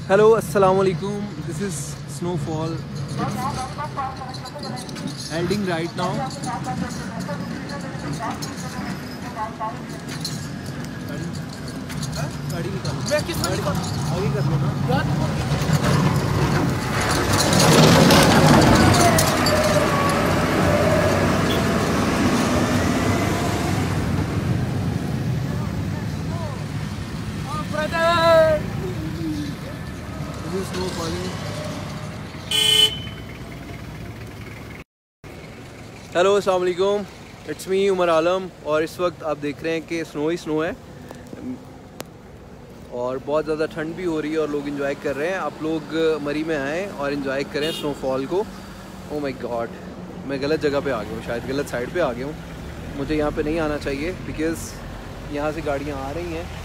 Hello, assalamu alaikum. This is snowfall. It's ending right now. गाड़ी निकालो। मैं किस में निकालूं? आगे कर लो ना। This is snow falling. Hello अस्सलाम वालेकुम, इट्स मी उमर आलम। और इस वक्त आप देख रहे हैं कि स्नो ही स्नो है और बहुत ज़्यादा ठंड भी हो रही है और लोग इंजॉय कर रहे हैं। आप लोग मरी में आएँ और इंजॉय करें स्नोफॉल को। ओ माय गॉड, मैं गलत जगह पे आ गया हूँ, शायद गलत साइड पे आ गया हूँ। मुझे यहाँ पे नहीं आना चाहिए बिकॉज़ यहाँ से गाड़ियाँ आ रही हैं।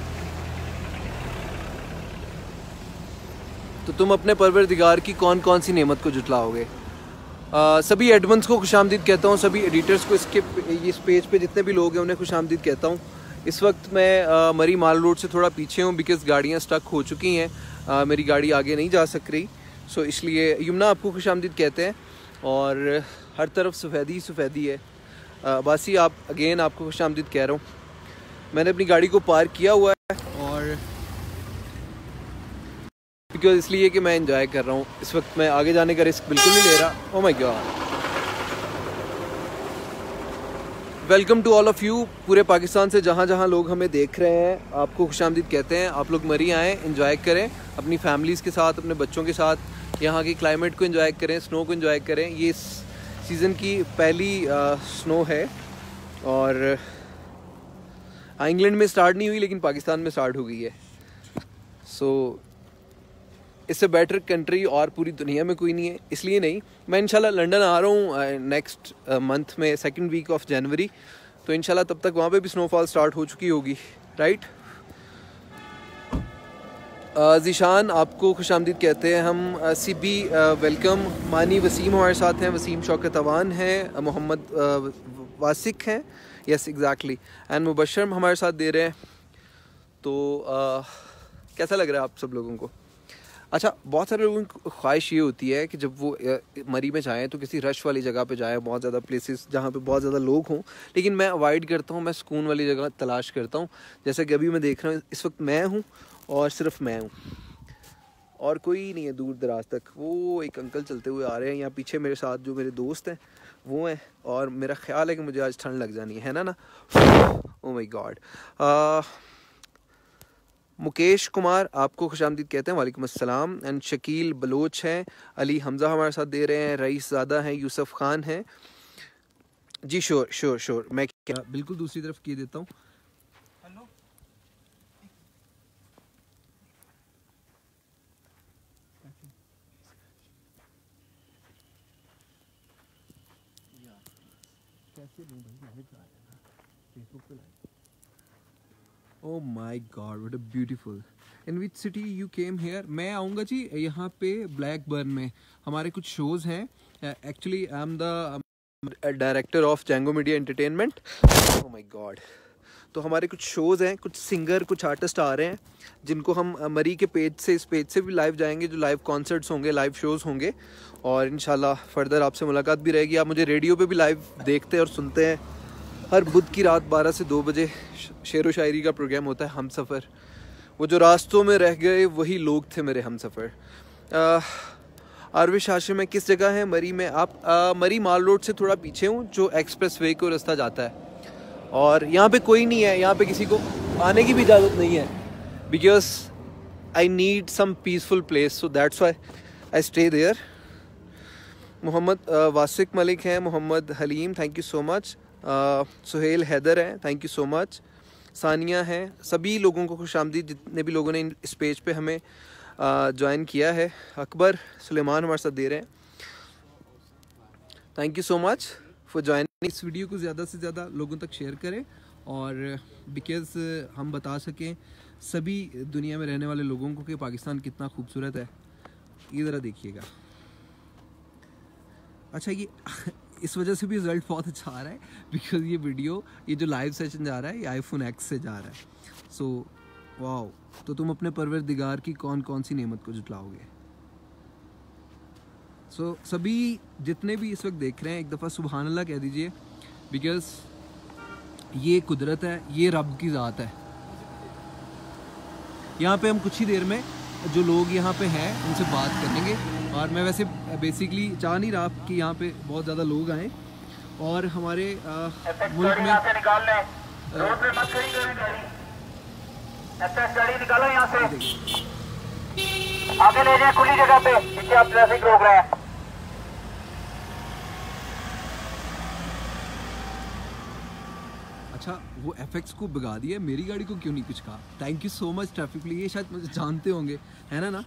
तो तुम अपने परवरदिगार की कौन कौन सी नेमत को जुटलाओगे? सभी एडमंस को खुशामदीद कहता हूँ, सभी एडिटर्स को इस पेज पे जितने भी लोग हैं उन्हें खुशामदीद कहता हूँ। इस वक्त मैं मरी माल रोड से थोड़ा पीछे हूँ बिकॉज़ गाड़ियाँ स्टक हो चुकी हैं, मेरी गाड़ी आगे नहीं जा सक रही। सो इसलिए यमुना आपको खुशामदीद कहते हैं और हर तरफ सफ़ेदी सफ़ेदी है। बासी आप अगेन आपको खुशामदीद कह रहा हूँ। मैंने अपनी गाड़ी को पार्क किया हुआ है और बिकॉज इसलिए कि मैं एंजॉय कर रहा हूँ। इस वक्त मैं आगे जाने का रिस्क बिल्कुल नहीं ले रहा। Oh my God, welcome to all of you. पूरे पाकिस्तान से जहाँ जहाँ लोग हमें देख रहे हैं आपको खुशामदीद कहते हैं। आप लोग मरी आएँ, एंजॉय करें अपनी फैमिलीज़ के साथ, अपने बच्चों के साथ, यहाँ की क्लाइमेट को एंजॉय करें, स्नो को एंजॉय करें। ये इस सीज़न की पहली स्नो है और इंग्लैंड में स्टार्ट नहीं हुई लेकिन पाकिस्तान में स्टार्ट हो गई है। सो इससे बेटर कंट्री और पूरी दुनिया में कोई नहीं है। इसलिए नहीं, मैं इंशाल्लाह लंदन आ रहा हूँ नेक्स्ट मंथ में, सेकंड वीक ऑफ जनवरी। तो इंशाल्लाह तब तक वहाँ पे भी स्नोफॉल स्टार्ट हो चुकी होगी, राइट। ज़ीशान आपको खुशामदीद कहते हैं हम। सिबी वेलकम। मानी वसीम हमारे साथ हैं, वसीम शौकत अवान हैं, मोहम्मद वासिक हैं, यस एग्जैक्टली, एंड मुबशर हमारे साथ दे रहे हैं। तो कैसा लग रहा है आप सब लोगों को? अच्छा, बहुत सारे लोगों की ख्वाहिश ये होती है कि जब वो मरी में जाएँ तो किसी रश वाली जगह पे जाएँ, बहुत ज़्यादा प्लेसेस जहाँ पे बहुत ज़्यादा लोग हों, लेकिन मैं अवॉइड करता हूँ, मैं सुकून वाली जगह तलाश करता हूँ। जैसे कि अभी मैं देख रहा हूँ, इस वक्त मैं हूँ और सिर्फ मैं हूँ और कोई नहीं है दूर दराज तक। वो एक अंकल चलते हुए आ रहे हैं, यहाँ पीछे मेरे साथ जो मेरे दोस्त हैं वो हैं और मेरा ख्याल है कि मुझे आज ठंड लग जानी है ना। Oh my God. Mukesh Kumar आपको खुशामदीद कहते हैं, वालेकुम अस्सलाम। एंड शकील बलोच हैं, अली हमज़ा हमारे साथ दे रहे हैं, रईस ज़ादा हैं, यूसुफ खान हैं जी। श्योर श्योर श्योर, मैं क्या बिल्कुल दूसरी तरफ किए देता हूँ। हेलो, कैसे नहीं भाई, लाइव आ रहा है फेसबुक पे live. Oh my God, what a beautiful. In which city you came here? मैं आऊँगा जी यहाँ पे ब्लैकबर्न में हमारे कुछ शोज़ हैं। Actually I am the director of Django Media Entertainment. Oh my God. तो हमारे कुछ शोज़ हैं, कुछ सिंगर, कुछ आर्टिस्ट आ रहे हैं जिनको हम मरी के पेज से, इस पेज से भी लाइव जाएंगे, जो लाइव कॉन्सर्ट्स होंगे, लाइव शोज़ होंगे और इंशाल्लाह फर्दर आपसे मुलाकात भी रहेगी। आप मुझे रेडियो पे भी लाइव देखते और सुनते हैं। हर बुध की रात 12 से 2 बजे शेर व शायरी का प्रोग्राम होता है, हम सफ़र। वो जो रास्तों में रह गए वही लोग थे मेरे हम सफ़र। आरविश हाशिम में किस जगह है मरी में आप? मरी माल रोड से थोड़ा पीछे हूँ, जो एक्सप्रेस वे को रास्ता जाता है और यहाँ पे कोई नहीं है, यहाँ पे किसी को आने की भी इजाज़त नहीं है because I need some peaceful place, so that's why I stay there. Mohammad Wasiq Malik हैं, Mohammad Haleem thank you so much, Suhail Haider हैं thank you so much, Sania हैं। सभी लोगों को खुशामदीद जितने भी लोगों ने इस पेज पे हमें ज्वाइन किया है। अकबर सुलेमान हमारे साथ दे रहे हैं, thank you so much for joining. इस वीडियो को ज़्यादा से ज़्यादा लोगों तक शेयर करें और बिकॉज़ हम बता सकें सभी दुनिया में रहने वाले लोगों को कि पाकिस्तान कितना खूबसूरत है। ये ज़रा देखिएगा। अच्छा, ये इस वजह से भी रिज़ल्ट बहुत अच्छा आ रहा है बिकॉज़ ये वीडियो, ये जो लाइव सेशन जा रहा है ये iPhone X से जा रहा है। सो वाओ, तो तुम अपने परवरदिगार की कौन कौन सी नेमत को जुटलाओगे? सो सभी जितने भी इस वक्त देख रहे हैं एक दफ़ा सुबहान अल्लाह कह दीजिए, बिकॉज़ ये कुदरत है, ये रब की ज़ात है। यहाँ पे हम कुछ ही देर में जो लोग यहाँ पे हैं उनसे बात करेंगे, और मैं वैसे बेसिकली चाह नहीं रहा कि यहाँ पे बहुत ज़्यादा लोग आएँ, और हमारे मुल्क में रोड पे मत खड़ी करें गाड़ी, गाड़ी निकालो यहाँ से, आगे ले जाए खुली जगह पे, पीछे आप ट्रैफिक रोक रहे हैं। अच्छा, वो एफएक्स को भगा दिया, मेरी गाड़ी को क्यों नहीं कुछ कहा? Thank you so much traffic police, ये शायद मुझे जानते होंगे, है ना?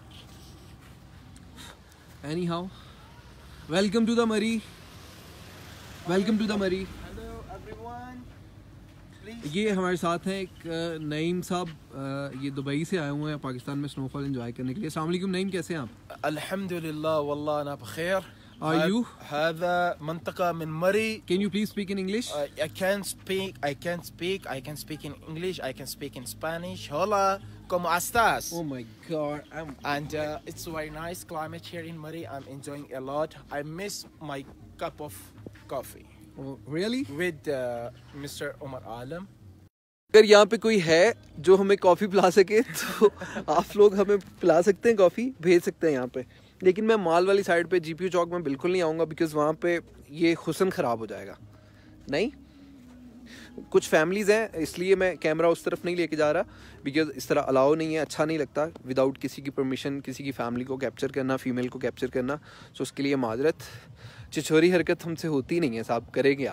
Anyhow, welcome to the Murree, welcome to the Murree. ये हमारे साथ हैं एक नईम साहब, ये दुबई से आए हुए हैं पाकिस्तान में स्नोफॉल एंजॉय करने के लिए। अस्सलाम वालेकुम नईम, कैसे हैं आप? अल्हम्दुलिल्लाह वल्लाह अना बखैर। Are you? هذا منطقة من مري. Can you please speak in English? I can speak in English, I can speak in Spanish. Hola, ¿cómo estás? Oh my God. And it's very nice climate here in Murree. I'm enjoying a lot. I miss my cup of coffee. Oh, really? With Mr. Omar Alam. अगर यहाँ पे कोई है जो हमें coffee पिला सके तो आप लोग हमें पिला सकते हैं, कॉफ़ी भेज सकते हैं यहाँ पे। लेकिन मैं माल वाली साइड पे जीपीयू चौक में बिल्कुल नहीं आऊँगा, बिकॉज़ वहाँ पे ये हुस्न ख़राब हो जाएगा। नहीं, कुछ फैमिलीज़ हैं इसलिए मैं कैमरा उस तरफ नहीं लेके जा रहा, बिकॉज़ इस तरह अलाउ नहीं है, अच्छा नहीं लगता विदाउट किसी की परमिशन किसी की फैमिली को कैप्चर करना, फ़ीमेल को कैप्चर करना। सो उसके लिए माजरत, छिछोरी हरकत हमसे होती नहीं है साहब, करे क्या।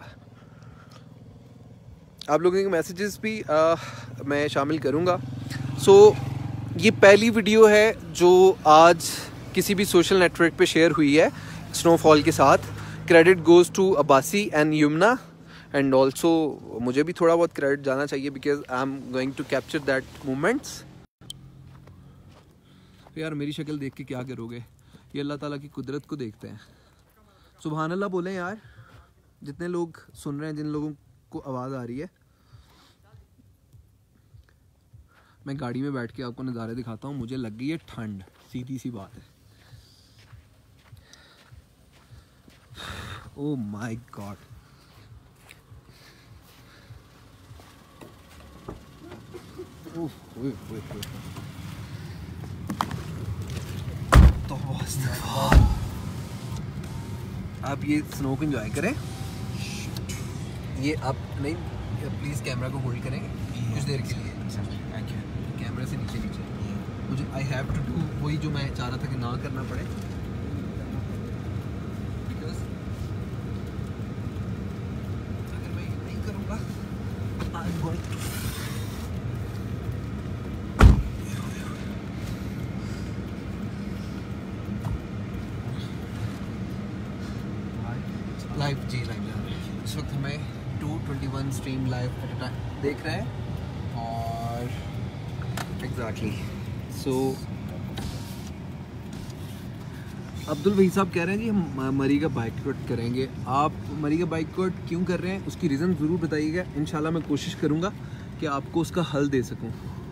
आप लोगों के मैसेजेस भी मैं शामिल करूँगा। सो ये पहली वीडियो है जो आज किसी भी सोशल नेटवर्क पे शेयर हुई है स्नोफॉल के साथ। Credit goes to Abbasi and Yamuna, and also मुझे भी थोड़ा बहुत क्रेडिट जाना चाहिए because I am going to capture that moments. यार मेरी शक्ल देख के क्या करोगे, ये अल्लाह ताला की कुदरत को देखते हैं। सुभान अल्लाह बोलें यार, जितने लोग सुन रहे हैं, जिन लोगों को आवाज़ आ रही है। मैं गाड़ी में बैठ के आपको नज़ारे दिखाता हूँ, मुझे लग गई है ठंड, सीधी सी बात है। ओह माय गॉड, आप ये स्नो को एंजॉय करें। ये आप नहीं, प्लीज़ कैमरा को होल्ड करें कुछ देर के लिए, कैमरे से नीचे मुझे आई हैव टू डू वही जो मैं चाह रहा था कि ना करना पड़े, बिकॉज अगर मैं ये नहीं करूँगा I am going to live जी लाइव जा रहे हैं इस वक्त। हमें 221 stream live at a time देख रहे हैं, और एग्जैक्टली सो अब्दुल भाई साहब कह रहे हैं कि हम मरी का बाइकआउट करेंगे। आप मरी का बाइकआउट क्यों कर रहे हैं, उसकी रीज़न ज़रूर बताइएगा। इंशाल्लाह मैं कोशिश करूँगा कि आपको उसका हल दे सकूँ।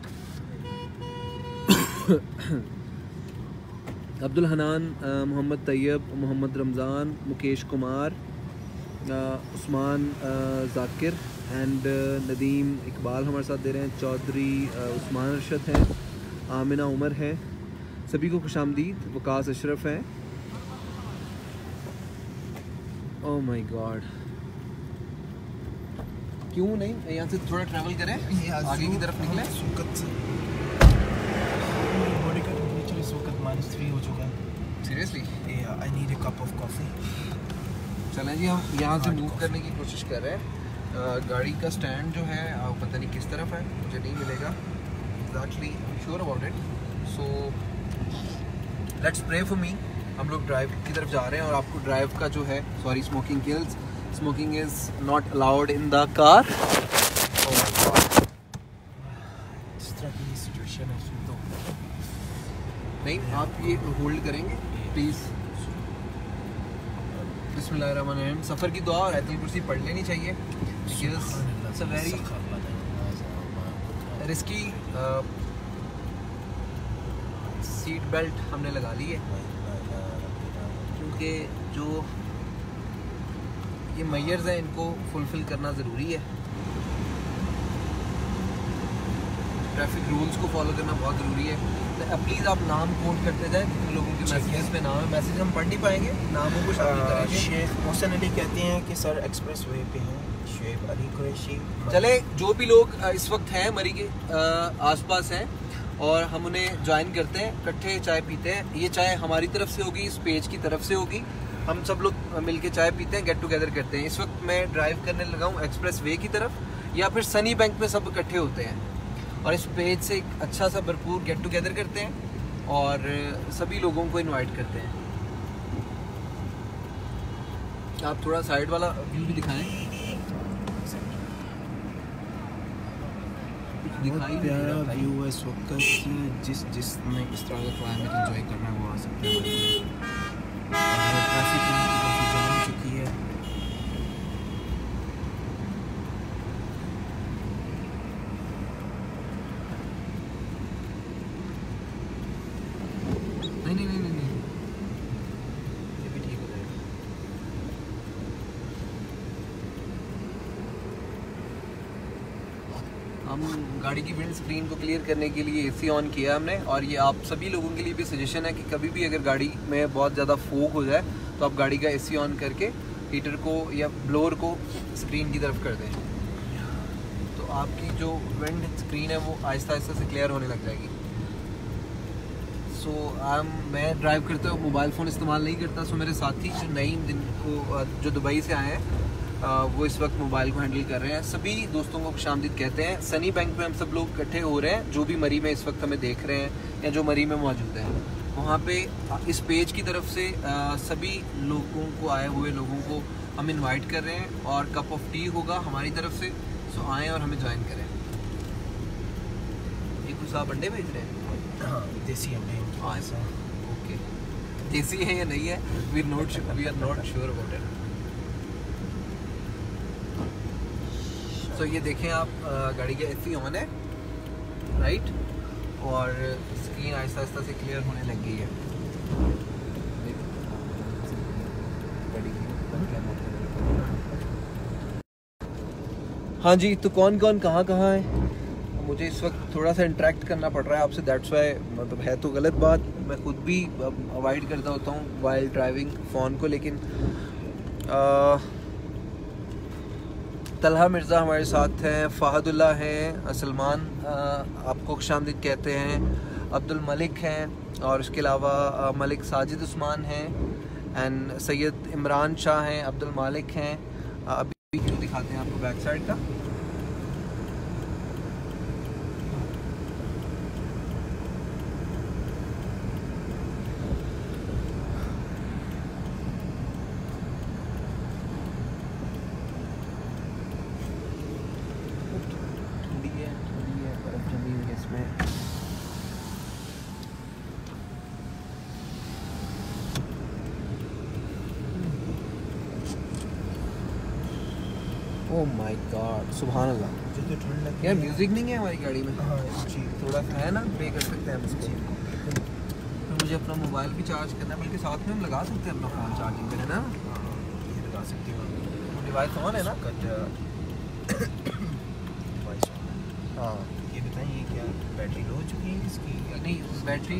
अब्दुल हनान, मोहम्मद तैयब, मोहम्मद रमज़ान, मुकेश कुमार, उस्मान जाकिर एंड नदीम इकबाल हमारे साथ दे रहे हैं। चौधरी उस्मान अरशद हैं, आमिना उमर है, सभी को खुशामदीद। वकास अशरफ हैं। ओह माय गॉड, क्यों नहीं यहाँ से थोड़ा ट्रैवल करें, आगे की तरफ निकलें। बॉडी का टेम्परेचर इस वक्त -3 हो चुका है। Seriously I need a cup of coffee. चलें जी, हम यहाँ से मूव करने की कोशिश कर रहे हैं। गाड़ी का स्टैंड जो है पता नहीं किस तरफ है, मुझे नहीं मिलेगा exactly, I am sure about it. So let's pray for me. हम लोग ड्राइव की तरफ जा रहे हैं, और आपको ड्राइव का जो है, sorry, smoking kills, smoking is not allowed in the car. इस तरह की सिचुएशन है तो नहीं, आप ये होल्ड करेंगे प्लीज़। बिस्मिल्लाहिर्रहमानिर्रहीम। सफ़र की दुआ और आयतुल कुर्सी पढ़ लेनी चाहिए, because it's a very risky seat belt हमने लगा ली है, क्योंकि जो ये मेजर्स हैं इनको फुलफिल करना ज़रूरी है। ट्रैफिक रूल्स को फॉलो करना बहुत ज़रूरी है। तो प्लीज़ आप नाम कोट करते जाएं, जितने लोगों के मैसेजेस पे नाम है, मैसेज हम पढ़ नहीं पाएंगे, नामों को शामिल करेंगे। शेख मोहसिन अली कहते हैं कि सर एक्सप्रेस वे पे हैं। शेख अली कुरैशी। चले, जो भी लोग इस वक्त हैं मरी के आसपास हैं और हम उन्हें ज्वाइन करते हैं, इकट्ठे चाय पीते हैं। ये चाय हमारी तरफ से होगी, इस पेज की तरफ से होगी, हम सब लोग मिलके चाय पीते हैं, गेट टुगेदर करते हैं। इस वक्त मैं ड्राइव करने लगा हूँ एक्सप्रेस वे की तरफ, या फिर सनी बैंक में सब इकट्ठे होते हैं और इस पेज से एक अच्छा सा भरपूर गेट टुगेदर करते हैं और सभी लोगों को इनवाइट करते हैं। आप थोड़ा साइड वाला व्यू भी दिखाएं। बहुत प्यारा व्यू है इस वक्त। जिसने इस तरह का क्लाइमेट एंजॉय करना है वो आ सकते हैं। ट्रैफिक काफ़ी जाम हो चुकी है। नहीं, ये भी ठीक हो जाएगा। हम गाड़ी की विंड स्क्रीन को क्लियर करने के लिए एसी ऑन किया हमने, और ये आप सभी लोगों के लिए भी सजेशन है कि कभी भी अगर गाड़ी में बहुत ज़्यादा फोग हो जाए तो आप गाड़ी का एसी ऑन करके हीटर को या ब्लोअर को स्क्रीन की तरफ कर दें, तो आपकी जो विंड स्क्रीन है वो आहिस्ता आहिस्ता से क्लियर होने लग जाएगी। मैं ड्राइव करते हुए मोबाइल फ़ोन इस्तेमाल नहीं करता। सो मेरे साथी जो नईम, जिनको जो दुबई से आए हैं, वो इस वक्त मोबाइल को हैंडल कर रहे हैं। सभी दोस्तों को खुशामदीद कहते हैं। सनी बैंक में हम सब लोग इकट्ठे हो रहे हैं, जो भी मरी में इस वक्त हमें देख रहे हैं या जो मरी में मौजूद हैं, वहाँ पे इस पेज की तरफ से सभी लोगों को, आए हुए लोगों को हम इनवाइट कर रहे हैं और कप ऑफ टी होगा हमारी तरफ से। सो आएँ और हमें ज्वाइन करें। ये कुछ आप अंडे भेज रहे हैं? हाँ, देसी अंडे। ओके, देसी है या नहीं है, we are not sure about it. So ये देखें आप, गाड़ी का एसी ऑन है, राइट, और स्क्रीन आहिस्ता आहिस्ता से क्लियर होने लग गई है। हाँ जी, तो कौन कौन कहाँ कहाँ है? मुझे इस वक्त थोड़ा सा इंटरेक्ट करना पड़ रहा है आपसे, दैट्स वाई। मतलब है तो गलत बात, मैं खुद भी अवॉइड करता होता हूँ वाइल ड्राइविंग फ़ोन को, लेकिन तलहा मिर्ज़ा हमारे साथ हैं, फ़ाहदुल्ला हैं, सलमान आपको खुशामदीद कहते हैं, अब्दुल मलिक हैं, और उसके अलावा मलिक साजिद उस्मान हैं, एंड सैयद इमरान शाह हैं, अब्दुल मालिक हैं। अभी जो दिखाते हैं आपको बैक साइड का। ओह माय गॉड, सुभान अल्लाह। मुझे तो ठंड लगती यार है। म्यूज़िक नहीं है हमारी गाड़ी में? हाँ जी, थोड़ा सा है ना, पे कर सकते हैं उसको। तो मुझे अपना मोबाइल भी चार्ज करना है, बल्कि साथ में हम लगा सकते हैं अपना फ़ोन चार्जिंग पे, है ना? ये लगा सकती हूँ। डिवाइस ऑन है ना? हाँ, ये बताइए क्या बैटरी लो हो चुकी है इसकी? नहीं, बैटरी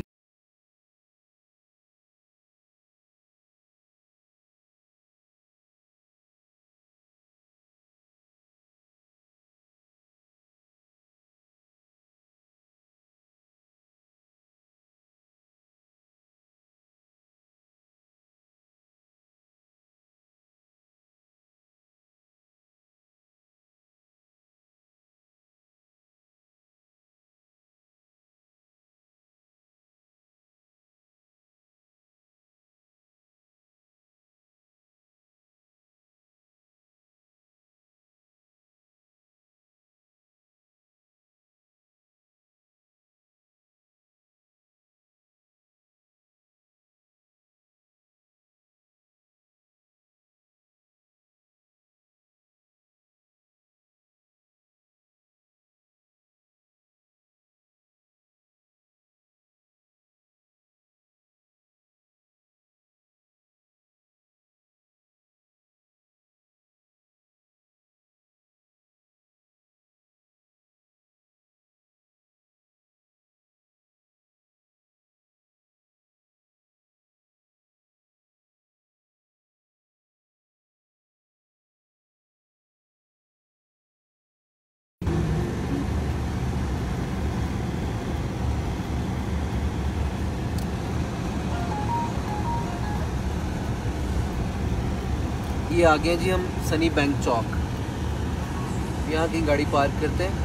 ये आ गए जी हम सनी बैंक चौक। यहाँ की गाड़ी पार्क करते हैं।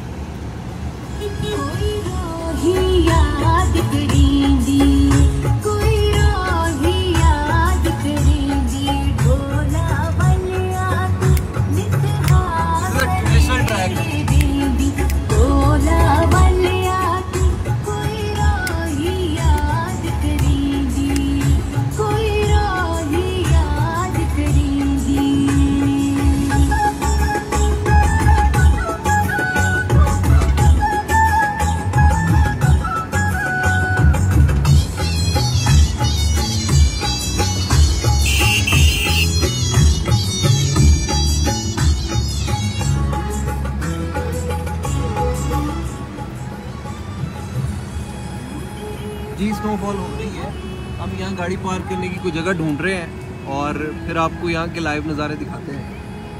जी स्नोफॉल हो रही है। हम यहाँ गाड़ी पार्क करने की कोई जगह ढूंढ रहे हैं और फिर आपको यहाँ के लाइव नज़ारे दिखाते हैं।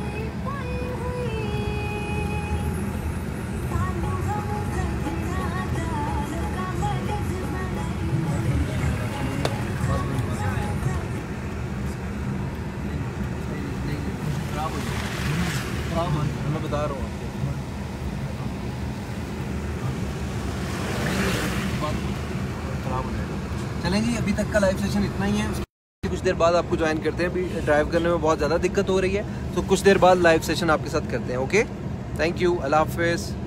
मैं बता रहा हूँ चलें जी, अभी तक का लाइव सेशन इतना ही है। कुछ देर बाद आपको ज्वाइन करते हैं। अभी ड्राइव करने में बहुत ज़्यादा दिक्कत हो रही है, तो कुछ देर बाद लाइव सेशन आपके साथ करते हैं। ओके, थैंक यू, अल्लाह हाफिज़।